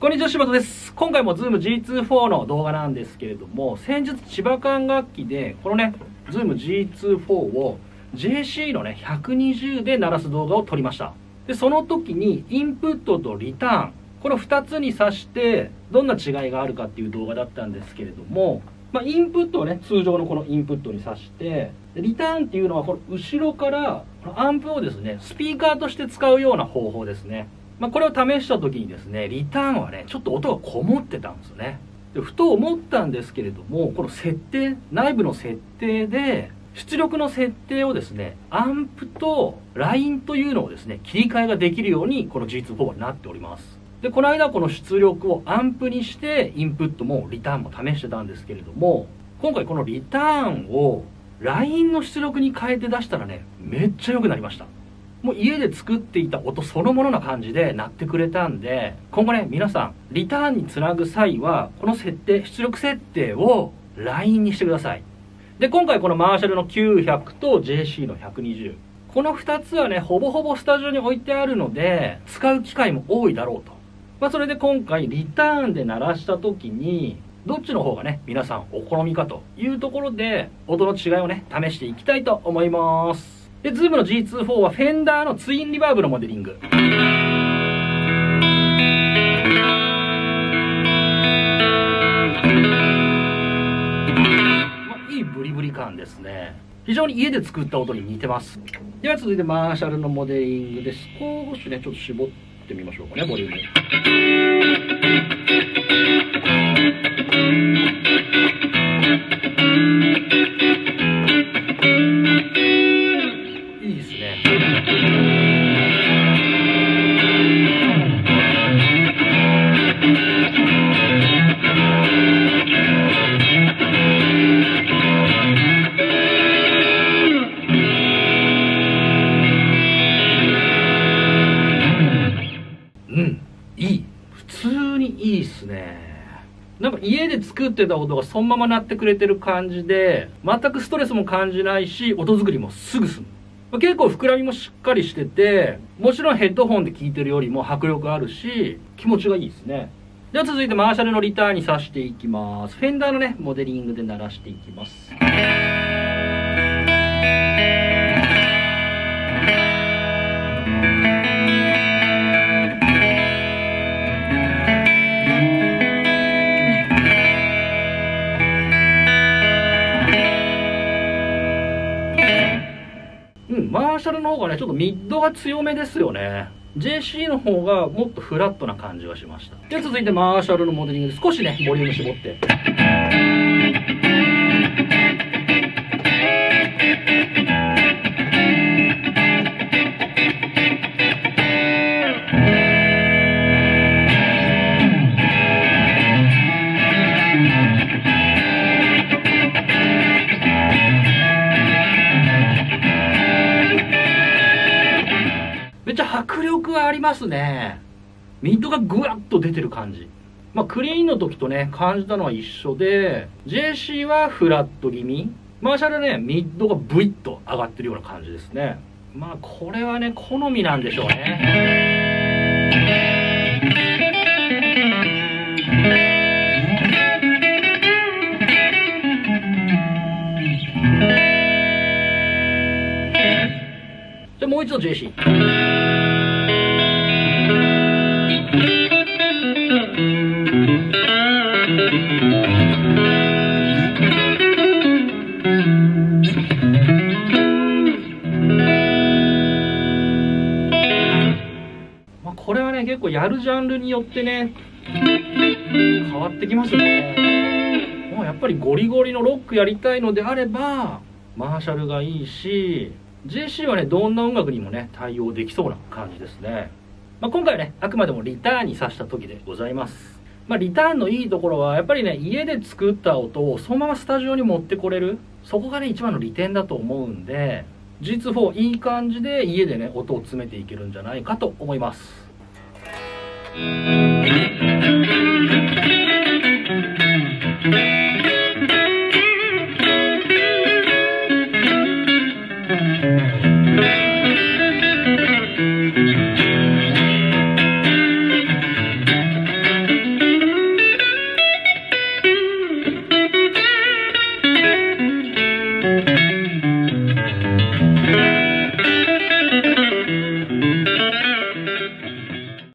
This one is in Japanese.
こんにちは、柴田です。今回も Zoom G2-4 の動画なんですけれども、先日千葉管楽器でこのね Zoom G2-4 を JC のね120で鳴らす動画を撮りました。でその時にインプットとリターン、この2つに挿してどんな違いがあるかっていう動画だったんですけれども、インプットをね通常のこのインプットに挿して、リターンっていうのはこの後ろからこのアンプをですねスピーカーとして使うような方法ですね。これを試した時にですね、リターンはねちょっと音がこもってたんですよね。でふと思ったんですけれども、この設定、内部の設定で出力の設定をですね、アンプとラインというのをですね切り替えができるようにこの G2-4 はなっております。でこの間この出力をアンプにしてインプットもリターンも試してたんですけれども、今回このリターンをラインの出力に変えて出したらね、めっちゃ良くなりました。もう家で作っていた音そのものな感じで鳴ってくれたんで、今後ね皆さんリターンにつなぐ際はこの設定、出力設定をラインにしてください。で今回このマーシャルの900と JC の120、この2つはねほぼほぼスタジオに置いてあるので使う機会も多いだろうと。それで今回リターンで鳴らした時にどっちの方がね皆さんお好みかというところで音の違いをね試していきたいと思います。で Zoom の G2-4 はフェンダーのツインリバーブのモデリング、いいブリブリ感ですね。非常に家で作った音に似てます。では続いてマーシャルのモデリングで少しねちょっと絞ってみましょうかね、ボリューム。いいですね。いい。普通にいいっすね。なんか家で作ってた音がそのまま鳴ってくれてる感じで、全くストレスも感じないし、音作りもすぐ済む。結構膨らみもしっかりしてて、もちろんヘッドホンで聴いてるよりも迫力あるし、気持ちがいいですね。では続いてマーシャルのリターンに挿していきます。フェンダーのねモデリングで鳴らしていきます。マーシャルの方がねちょっとミッドが強めですよね。 JC の方がもっとフラットな感じがしました。で続いてマーシャルのモデリングで少しねボリューム絞って、めっちゃ迫力はありますね。ミッドがグワッと出てる感じ。クリーンの時とね感じたのは一緒で、 JC はフラット気味、マーシャルねミッドがブイッと上がってるような感じですね。これはね好みなんでしょうね。じゃあもう一度 JC。これはね結構やるジャンルによってね変わってきますね。もうやっぱりゴリゴリのロックやりたいのであればマーシャルがいいし、 JC はねどんな音楽にもね対応できそうな感じですね。今回はねあくまでもリターンに挿した時でございます。リターンのいいところはやっぱりね家で作った音をそのままスタジオに持ってこれる、そこがね一番の利点だと思うんで、 G2-4 いい感じで家でね音を詰めていけるんじゃないかと思います。